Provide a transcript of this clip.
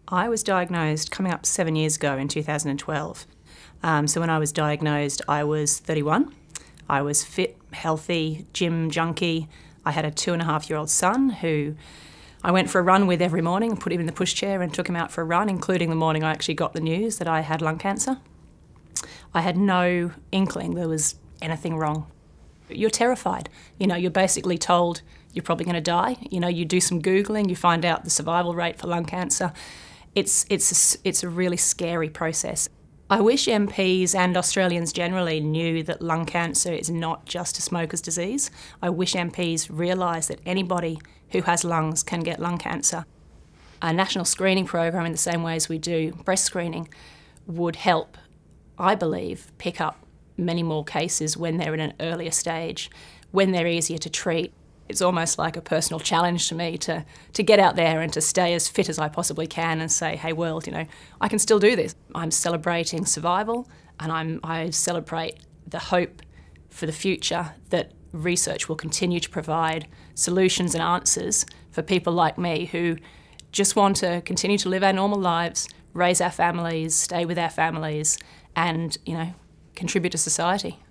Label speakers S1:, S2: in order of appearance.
S1: I was diagnosed coming up 7 years ago in 2012. So when I was diagnosed, I was 31. I was fit, healthy, gym junkie. I had a 2.5-year-old son who I went for a run with every morning and put him in the pushchair and took him out for a run, including the morning I actually got the news that I had lung cancer. I had no inkling there was anything wrong. You're terrified. You're basically told you're probably going to die. You do some Googling, you find out the survival rate for lung cancer. It's a really scary process. I wish MPs and Australians generally knew that lung cancer is not just a smoker's disease. I wish MPs realised that anybody who has lungs can get lung cancer. A national screening program, in the same way as we do breast screening, would help, I believe, pick up many more cases when they're in an earlier stage, when they're easier to treat. It's almost like a personal challenge to me to get out there and to stay as fit as I possibly can and say, hey world, I can still do this. I'm celebrating survival, and I celebrate the hope for the future that research will continue to provide solutions and answers for people like me who just want to continue to live our normal lives, raise our families, stay with our families, and contribute to society.